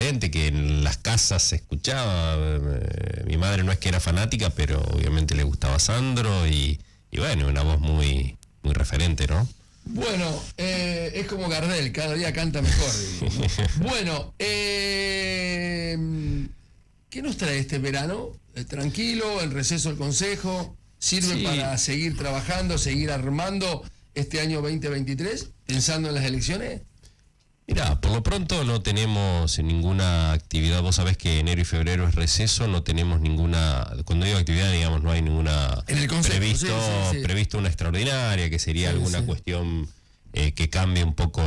referente, que en las casas se escuchaba. Mi madre no es que era fanática, pero obviamente le gustaba Sandro y bueno, una voz muy, muy referente, ¿no? Bueno, es como Gardel, cada día canta mejor. Bueno, ¿qué nos trae este verano? ¿Tranquilo, en receso el Consejo? ¿Sirve para seguir trabajando, seguir armando este año 2023, pensando en las elecciones? Mirá, por lo pronto no tenemos ninguna actividad. Vos sabés que enero y febrero es receso, no tenemos ninguna, cuando digo actividad, digamos, no hay ninguna en el Consejo, previsto una extraordinaria, que sería alguna cuestión que cambie un poco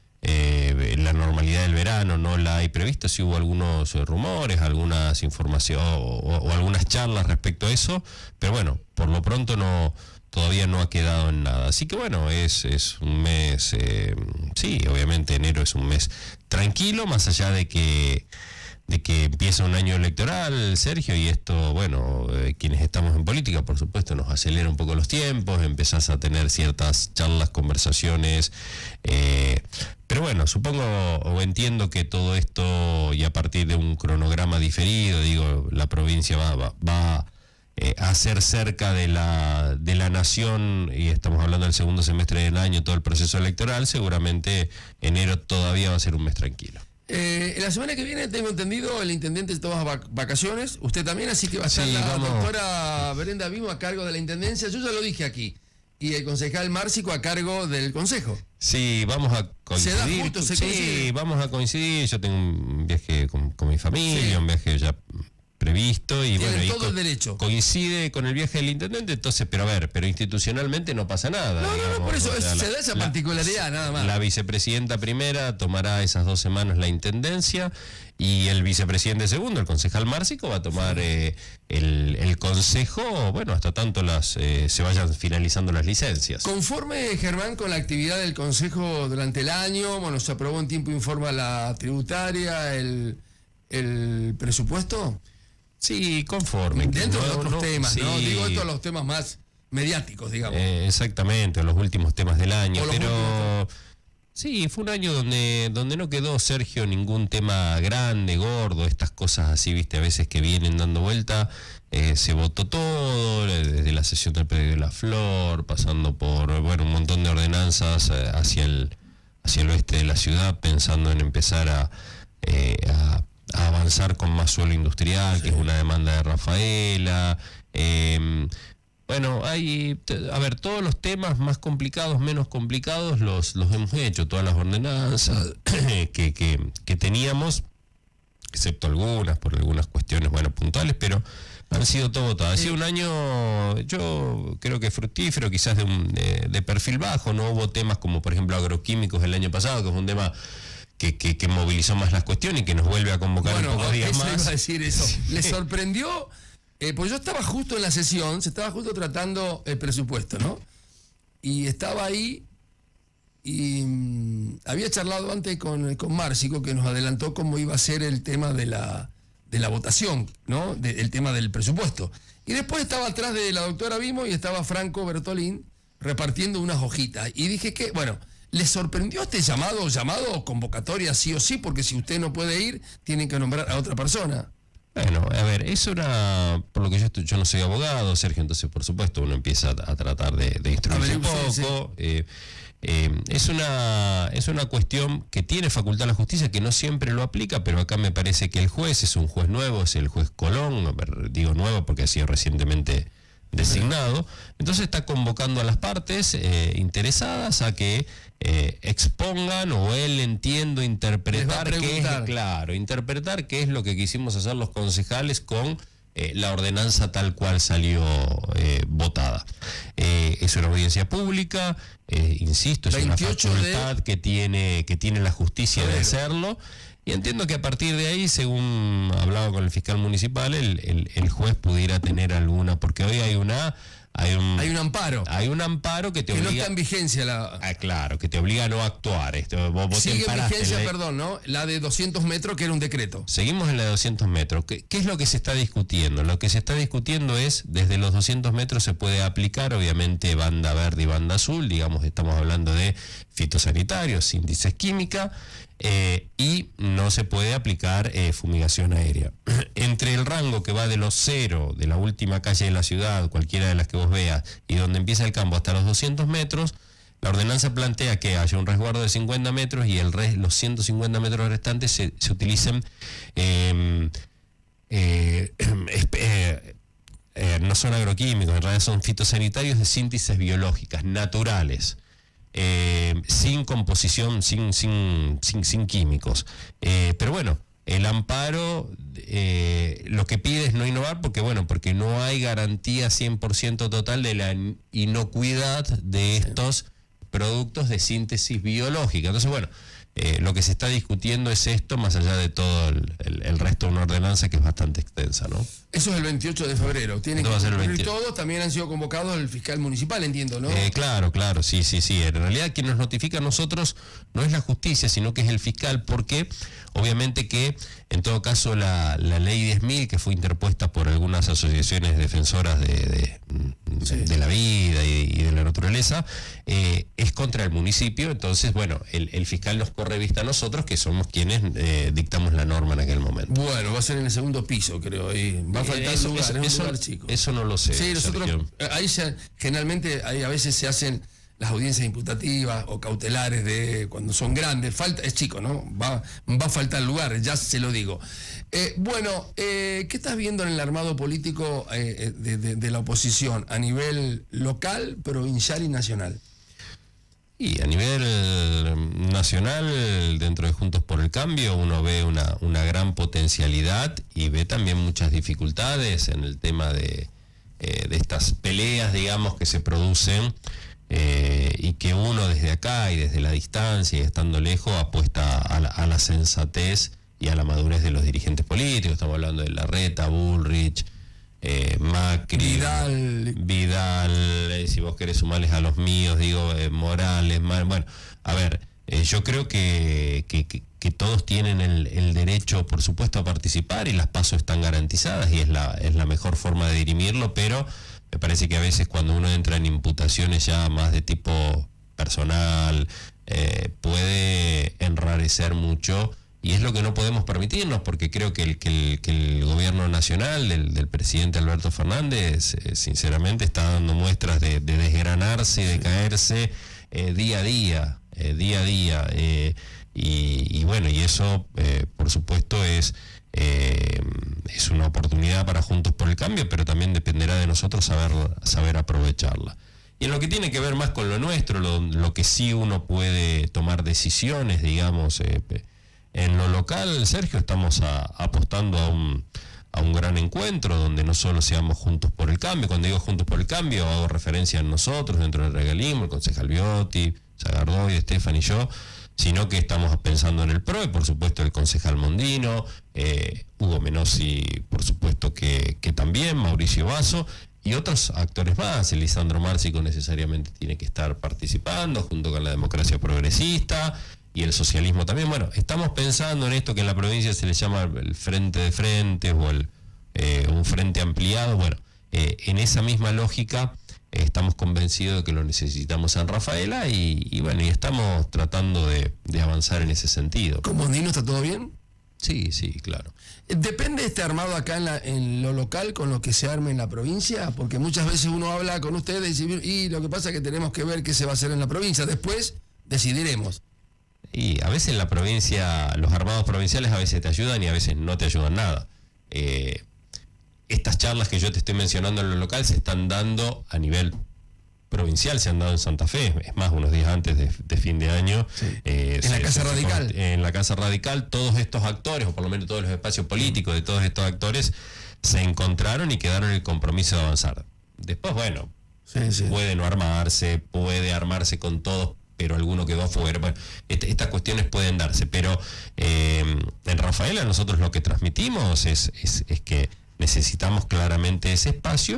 la normalidad del verano. No la hay previsto. Sí hubo algunos rumores, algunas informaciones o algunas charlas respecto a eso, pero bueno, por lo pronto todavía no ha quedado en nada. Así que bueno, es un mes, sí, obviamente enero es un mes tranquilo, más allá de que empieza un año electoral, Sergio, y esto, bueno, quienes estamos en política, por supuesto, nos acelera un poco los tiempos, empezás a tener ciertas charlas, conversaciones, pero bueno, supongo o entiendo que todo esto, y a partir de un cronograma diferido, digo, la provincia va a ser cerca de la nación, y estamos hablando del segundo semestre del año, todo el proceso electoral, seguramente enero todavía va a ser un mes tranquilo. La semana que viene, tengo entendido, el intendente toma vacaciones, usted también, así que va a estar la doctora Brenda Vimo a cargo de la intendencia, yo ya lo dije aquí, y el concejal Márcico a cargo del consejo. Sí, vamos a coincidir. ¿Se da justo? ¿Se coincide? Sí, vamos a coincidir, yo tengo un viaje con mi familia, un viaje ya previsto, y tienen bueno, todo el derecho. Coincide con el viaje del intendente, entonces, pero institucionalmente no pasa nada. No, por eso se da esa particularidad, nada más. La vicepresidenta primera tomará esas 2 semanas la intendencia, y el vicepresidente segundo, el concejal Márcico, va a tomar el consejo, bueno, hasta tanto se vayan finalizando las licencias. Conforme, Germán, con la actividad del consejo durante el año, bueno, se aprobó en tiempo informa la tributaria, el presupuesto. Sí, conforme. Dentro de otros temas, sí, ¿no? Digo, estos los temas más mediáticos, digamos. Exactamente, los últimos temas del año. Pero sí, fue un año donde no quedó, Sergio, ningún tema grande, gordo, estas cosas así, viste, a veces que vienen dando vuelta. Se votó todo, desde la sesión del predio de la Flor, pasando por, bueno, un montón de ordenanzas hacia el oeste de la ciudad, pensando en empezar a avanzar con más suelo industrial, que es una demanda de Rafaela. Bueno, todos los temas más complicados, menos complicados, los hemos hecho, todas las ordenanzas que teníamos, excepto algunas, por algunas cuestiones, bueno, puntuales, pero han sido todo votadas. Ha sido un año, yo creo que fructífero, quizás de perfil bajo. No hubo temas como, por ejemplo, agroquímicos el año pasado, que es un tema que movilizó más las cuestiones y que nos vuelve a convocar en pocos días más. Iba a decir eso. Sí. ¿Le sorprendió? Pues yo estaba justo en la sesión, se estaba justo tratando el presupuesto, ¿no? Y estaba ahí y había charlado antes con Márcico, que nos adelantó cómo iba a ser el tema de la votación, ¿no? El tema del presupuesto. Y después estaba atrás de la doctora Vimo y estaba Franco Bertolín repartiendo unas hojitas. Y dije que, bueno, ¿le sorprendió este llamado convocatoria sí o sí? Porque si usted no puede ir, tienen que nombrar a otra persona. Bueno, a ver, eso era, por lo que yo no soy abogado, Sergio, entonces por supuesto uno empieza a tratar de instruirse un poco. Sí. Es una cuestión que tiene facultad la justicia, que no siempre lo aplica, pero acá me parece que el juez es un juez nuevo, es el juez Colón. A ver, digo nuevo porque ha sido recientemente designado, entonces está convocando a las partes interesadas a que expongan, o él interpretar qué es lo que quisimos hacer los concejales con la ordenanza tal cual salió votada. Es una audiencia pública, insisto, es una facultad que tiene la justicia de hacerlo. Y entiendo que a partir de ahí, según hablaba con el fiscal municipal, el juez pudiera tener alguna, porque hoy hay una Hay un amparo. Hay un amparo que te obliga... Que no está en vigencia claro, que te obliga a no actuar. Vos sigue en vigencia, perdón, ¿no? La de 200 metros, que era un decreto. Seguimos en la de 200 metros. ¿Qué es lo que se está discutiendo? Lo que se está discutiendo es, desde los 200 metros se puede aplicar, obviamente, banda verde y banda azul, digamos, estamos hablando de fitosanitarios, índices química, y no se puede aplicar fumigación aérea. Entre el rango que va de los 0, de la última calle de la ciudad, cualquiera de las que vos veas, y donde empieza el campo hasta los 200 metros, la ordenanza plantea que haya un resguardo de 50 metros y los 150 metros restantes se utilicen, no son agroquímicos, en realidad son fitosanitarios de síntesis biológicas, naturales. Sin composición, sin químicos. Pero bueno, el amparo lo que pide es no innovar porque no hay garantía 100% total de la inocuidad de estos productos de síntesis biológica. Entonces, bueno, lo que se está discutiendo es esto, más allá de todo el resto de una ordenanza que es bastante extensa, ¿no? Eso es el 28 de febrero. Tienen que cumplir todos, también han sido convocados el fiscal municipal, entiendo, ¿no? Claro, sí. En realidad quien nos notifica a nosotros no es la justicia, sino que es el fiscal, porque obviamente que en todo caso la ley 10.000, que fue interpuesta por algunas asociaciones defensoras de la vida y de la naturaleza, es contra el municipio. Entonces, bueno, el fiscal nos corre vista a nosotros, que somos quienes dictamos la norma en aquel momento. Bueno, va a ser en el segundo piso, creo, y va a faltar lugar, es un lugar chico. Eso no lo sé. Sí, nosotros, generalmente a veces se hacen las audiencias imputativas o cautelares de cuando son grandes, es chico, ¿no? Va a faltar lugar, ya se lo digo. ¿Qué estás viendo en el armado político de la oposición a nivel local, provincial y nacional? Y a nivel nacional, dentro de Juntos por el Cambio, uno ve una gran potencialidad y ve también muchas dificultades en el tema de estas peleas, digamos, que se producen, y que uno desde acá y desde la distancia y estando lejos apuesta a la sensatez y a la madurez de los dirigentes políticos. Estamos hablando de Larreta, Bullrich, Macri, Vidal, si vos querés sumarles a los míos, Morales, bueno, a ver, yo creo que todos tienen el derecho, por supuesto, a participar, y las PASO están garantizadas y es la mejor forma de dirimirlo, pero me parece que a veces cuando uno entra en imputaciones ya más de tipo personal, puede enrarecer mucho. Y es lo que no podemos permitirnos, porque creo que el gobierno nacional del presidente Alberto Fernández, sinceramente, está dando muestras de desgranarse y de caerse día a día. Y bueno, y eso, por supuesto, es una oportunidad para Juntos por el Cambio, pero también dependerá de nosotros saber aprovecharla. Y en lo que tiene que ver más con lo nuestro, lo que sí uno puede tomar decisiones, digamos, en lo local, Sergio, estamos apostando a un gran encuentro donde no solo seamos Juntos por el Cambio. Cuando digo Juntos por el Cambio, hago referencia a nosotros dentro del regalismo, el concejal Biotti, Zagardoy, Estefan y yo, sino que estamos pensando en el PRO, y por supuesto el concejal Mondino, Hugo Menossi, por supuesto que también, Mauricio Basso, y otros actores más. Lisandro Márcico necesariamente tiene que estar participando, junto con la democracia progresista, y el socialismo también. Bueno, estamos pensando en esto que en la provincia se le llama el frente de frentes o un frente ampliado. Bueno, en esa misma lógica estamos convencidos de que lo necesitamos en Rafaela y bueno, y estamos tratando de avanzar en ese sentido. ¿Con Mondino está todo bien? Sí, claro. ¿Depende este armado acá en lo local con lo que se arme en la provincia? Porque muchas veces uno habla con ustedes y lo que pasa es que tenemos que ver qué se va a hacer en la provincia. Después decidiremos. Y a veces en la provincia, los armados provinciales a veces te ayudan y a veces no te ayudan nada. Estas charlas que yo te estoy mencionando en lo local se están dando a nivel provincial, se han dado en Santa Fe, es más, unos días antes de fin de año. Sí. En la Casa Radical. En la Casa Radical, todos estos actores, o por lo menos todos los espacios políticos de todos estos actores, se encontraron y quedaron el compromiso de avanzar. Después, bueno, puede no armarse, puede armarse con todos, pero alguno quedó afuera. Bueno, estas cuestiones pueden darse, pero en Rafaela nosotros lo que transmitimos es que necesitamos claramente ese espacio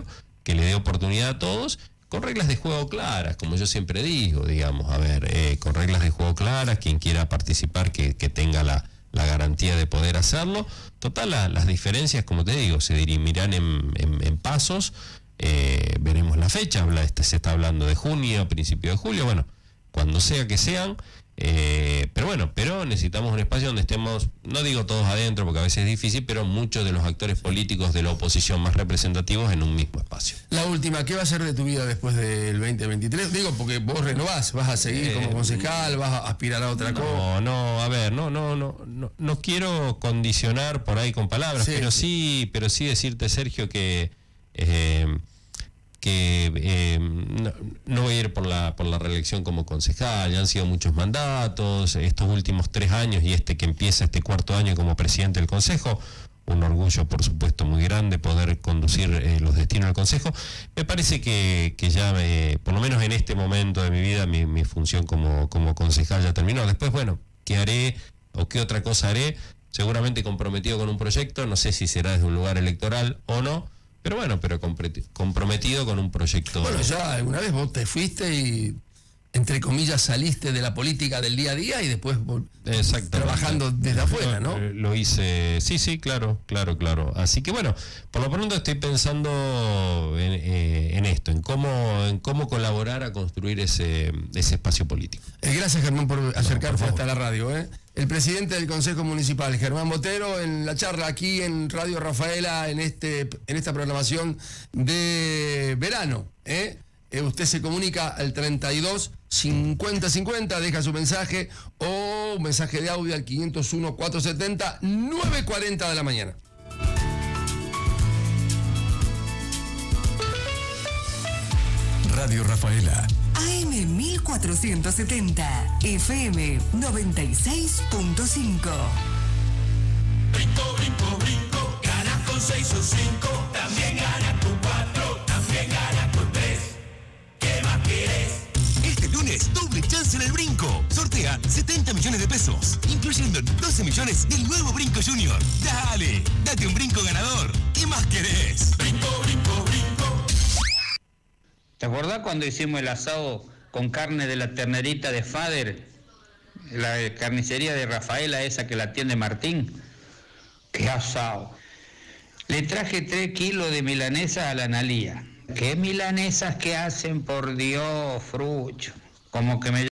que le dé oportunidad a todos, con reglas de juego claras, como yo siempre digo, digamos, a ver, con reglas de juego claras, quien quiera participar que tenga la garantía de poder hacerlo. Total, las diferencias, como te digo, se dirimirán en pasos. Veremos la fecha, se está hablando de junio, principio de julio, bueno, cuando sea que sean, pero necesitamos un espacio donde estemos, no digo todos adentro porque a veces es difícil, pero muchos de los actores políticos de la oposición más representativos en un mismo espacio. La última, ¿qué va a ser de tu vida después del 2023? Digo, porque vos renovás, vas a seguir como concejal, vas a aspirar a otra cosa. No quiero condicionar por ahí con palabras, pero sí decirte, Sergio, que no voy a ir por la reelección como concejal. Ya han sido muchos mandatos, estos últimos 3 años y que empieza este 4º año como presidente del Consejo. Un orgullo, por supuesto, muy grande poder conducir los destinos del Consejo. Me parece que ya, por lo menos en este momento de mi vida, mi función como concejal ya terminó. Después, bueno, ¿qué haré o qué otra cosa haré? Seguramente comprometido con un proyecto, no sé si será desde un lugar electoral o no, pero comprometido con un proyecto. Bueno, ya alguna vez vos te fuiste y, entre comillas, saliste de la política del día a día y después trabajando desde afuera, ¿no? Lo hice, sí, claro. Así que bueno, por lo pronto estoy pensando en esto, en cómo colaborar a construir ese espacio político. Gracias, Germán, por acercarte hasta la radio, El presidente del Consejo Municipal, Germán Botero, en la charla aquí en Radio Rafaela, en esta programación de verano. Usted se comunica al 32 50 50, deja su mensaje o un mensaje de audio al 501 470 940 de la mañana. Radio Rafaela. AM 1470, FM 96.5. Brinco, brinco, brinco, ganas con 6 o 5, también ganas con 4, también ganas con 3. ¿Qué más quieres? Este lunes, doble chance en el Brinco. Sortea 70 millones de pesos, incluyendo 12 millones del nuevo Brinco Junior. Dale, date un brinco ganador. ¿Qué más querés? Brinco, brinco, brinco. ¿Te acordás cuando hicimos el asado con carne de la ternerita de Fader? La carnicería de Rafaela, esa que la atiende Martín. ¡Qué asado! Le traje 3 kilos de milanesas a la Analía. ¿Qué milanesas que hacen, por Dios, Frucho? Como que me